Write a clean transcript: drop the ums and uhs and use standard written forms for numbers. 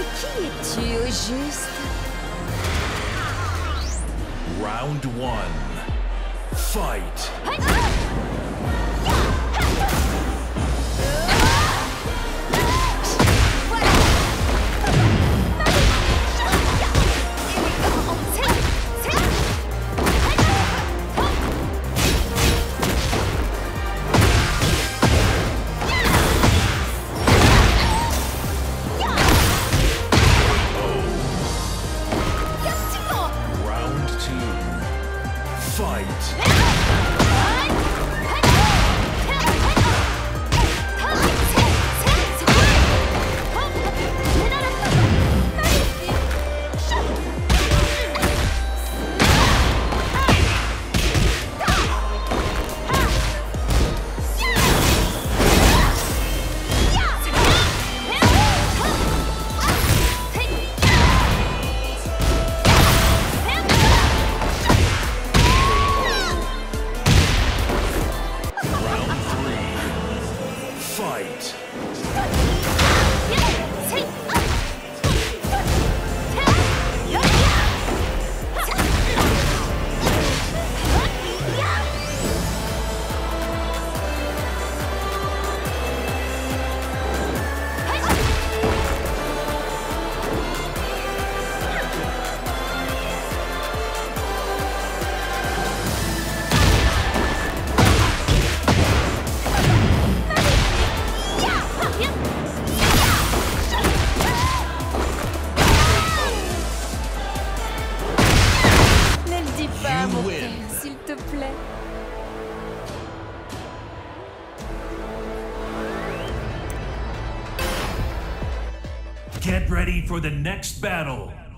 Et qui es-tu au juste? Round 1. Fight! Round 2. Fight! Fight! Ne le dis pas, You mon win. père, s'il te plaît. Get ready for the next battle!